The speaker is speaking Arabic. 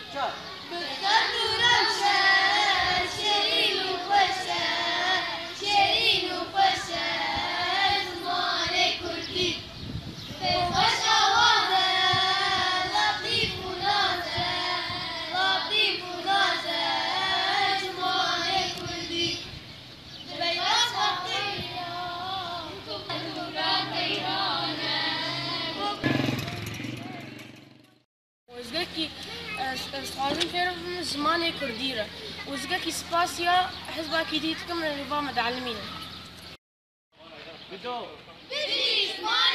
وزكي صغارين فيهم زماني كرديرة وزكي سباسيا حزبها كيديت كم اللي بام تعلمينا.